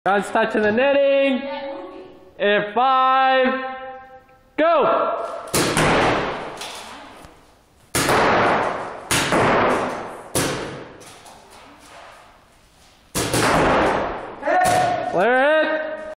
John's touching the netting. In 5, go! Clear it.